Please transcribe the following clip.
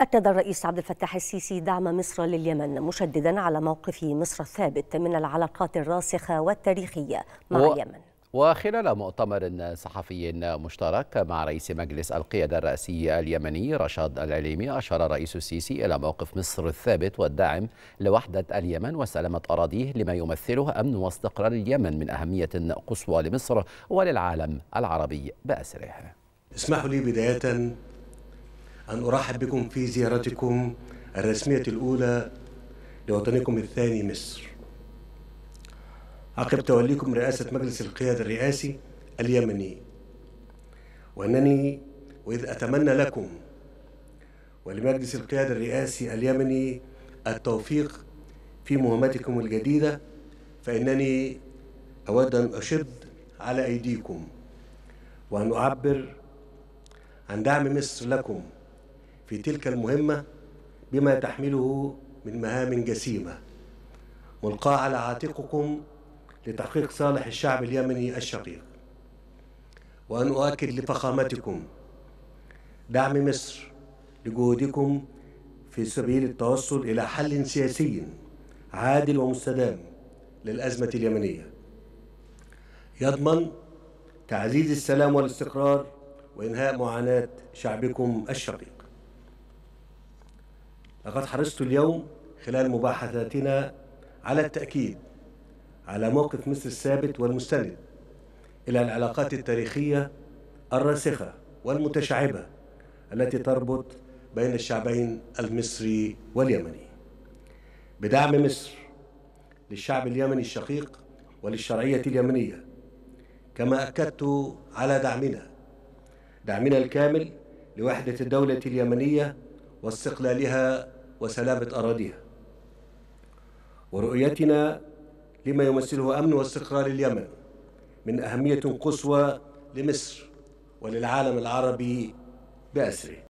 أكد الرئيس عبد الفتاح السيسي دعم مصر لليمن، مشددا على موقف مصر الثابت من العلاقات الراسخة والتاريخية مع اليمن. وخلال مؤتمر صحفي مشترك مع رئيس مجلس القيادة الرئاسي اليمني رشاد العليمي، أشار الرئيس السيسي إلى موقف مصر الثابت والداعم لوحدة اليمن وسلامة أراضيه، لما يمثله أمن واستقرار اليمن من أهمية قصوى لمصر وللعالم العربي بأسره. اسمحوا لي بداية أن أرحب بكم في زيارتكم الرسمية الأولى لوطنكم الثاني مصر، عقب توليكم رئاسة مجلس القيادة الرئاسي اليمني، وإذ أتمنى لكم ولمجلس القيادة الرئاسي اليمني التوفيق في مهمتكم الجديدة، فإنني أود أن أشد على أيديكم وأن أعبر عن دعم مصر لكم في تلك المهمة بما تحمله من مهام جسيمة ملقاة على عاتقكم لتحقيق صالح الشعب اليمني الشقيق، وأن أؤكد لفخامتكم دعم مصر لجهودكم في سبيل التوصل إلى حل سياسي عادل ومستدام للأزمة اليمنية يضمن تعزيز السلام والاستقرار وإنهاء معاناة شعبكم الشقيق. لقد حرصت اليوم خلال مباحثاتنا على التأكيد على موقف مصر الثابت والمستند إلى العلاقات التاريخية الراسخة والمتشعبة التي تربط بين الشعبين المصري واليمني، بدعم مصر للشعب اليمني الشقيق وللشرعية اليمنية، كما أكدت على دعمنا الكامل لوحدة الدولة اليمنية واستقلالها وسلامة أراضيها، ورؤيتنا لما يمثله أمن واستقرار اليمن من أهمية قصوى لمصر وللعالم العربي بأسره.